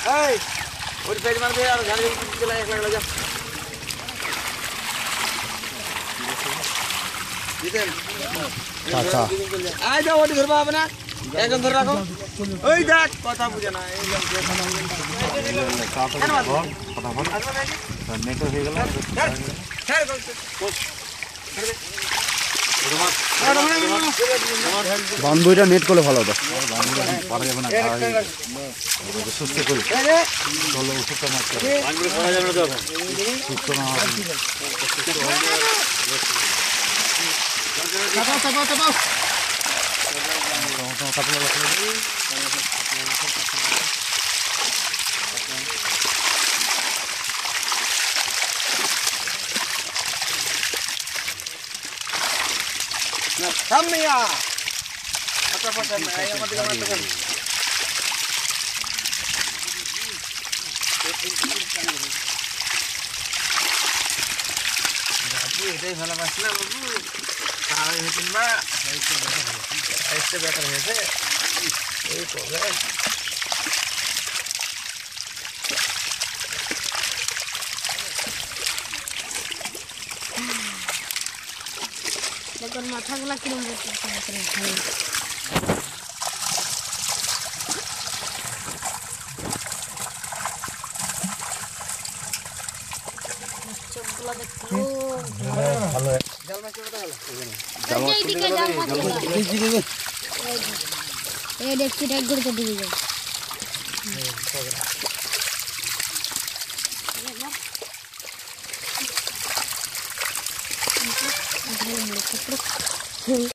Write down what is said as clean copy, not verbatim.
এই ওই সাইড মারবে আর গাড়ি চলে এক লাগা যা দিতেন আচ্ছা আই যাও ওটি ধরবা হবে না একজন ধরে রাখো ওই দেখ কথা বুঝে না এই নেট হয়ে গেল বানবইটা নেট করলে ভালো হতো পারা যাবে না সুস্থ করি চলো ওষুধটা মারতে সুস্থ না সামনে আ আচ্ছা পছন্দ না এই আমাদের মারতে পারি বাবু এটাই ভালো মাছ না বাবু তাই হইতেন না এইটা বেটার হয়েছে এই করে দেখুন মাথাগুলা কিরম চোখগুলা দেখো ভালো জাল মাছ কত হলো এইদিকে জাল মাছ এই দেখছি এক ঘুরতে দিবি যাও ভালো